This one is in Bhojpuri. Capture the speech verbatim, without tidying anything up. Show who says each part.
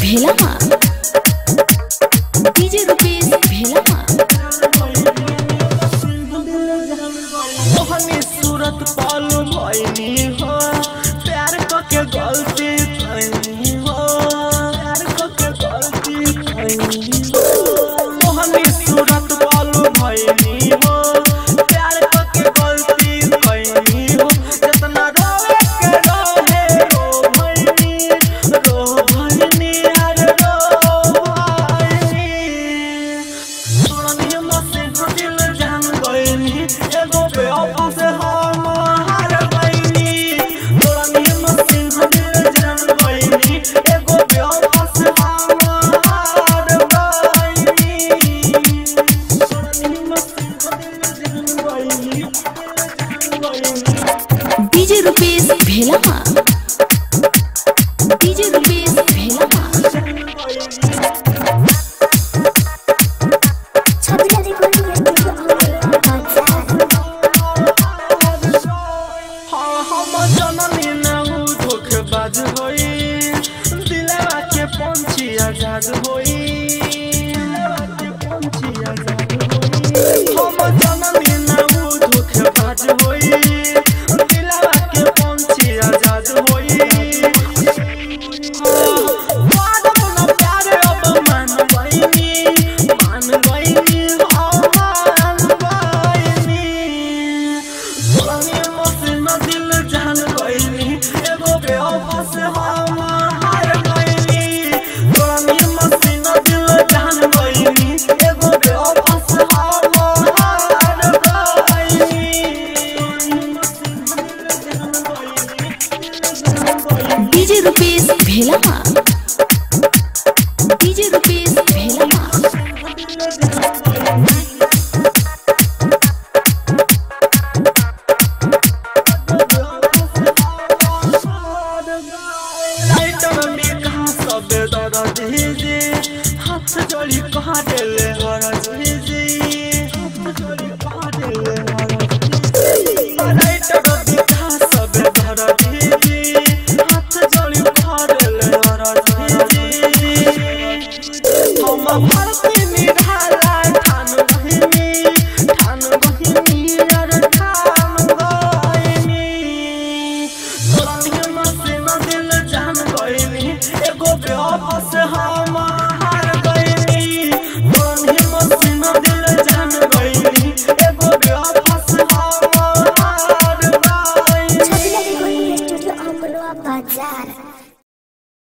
Speaker 1: भेलामा डीजे रुपेश भेलामा
Speaker 2: मोहनी सूरत पालो भइनी हो प्यार के गलती कइनी हो प्यार के गलती कइनी हो मोहनी सूरत पालो भइनी हो प्यार के गलती कइनी हो जितना रोए के रहे रो भइनी रो भइनी हर रो भइनी तोरनी मसे दिल जान गइनी एगो बेवफा से हम हार गइनी तोरनी मसे दिल जान गइनी एगो बेवफा से हम हार गइनी तोरनी मसे दिल जान गइनी
Speaker 1: डीजे रुपेश भेलामा डीजे रुपेश भेलामा
Speaker 2: जननी नाऊ धोखेबाज होई दिलवा के पंछी आजाद होई दिलवा के पंछी आजाद होई हम जननी नाऊ धोखेबाज होई दिलवा के पंछी आजाद होई वादा न प्यार अब मान गइनी मान गइनी हम मान गइनी तोरनी मसिन दिल जान गइनी एगो बेवफा से हम हार गइनी तोरनी मसिन दिल जान गइनी एगो बेवफा से हम हार गइनी
Speaker 1: डीजे रुपेश भेलामा डीजे रुपेश भेलामा
Speaker 2: हाथ जोड़ी कहाँ देले हरा जी हाथ जोड़ी कहाँ देले हरा राइटर दिखा सब धरा जी हाथ जोड़ी कहाँ देले हरा जी हम भारती निराला ठान बहिनी ठान बहिनी यार ठान बहिनी तोरनी मसिन दिल जान गइनी एगो बेवफा से हम हार गइनी तोरनी मसिन दिल जान गइनी एगो बेवफा से हम हार गइनी
Speaker 3: छबिला देखो ये स्टूडियो अमलवा बाजार।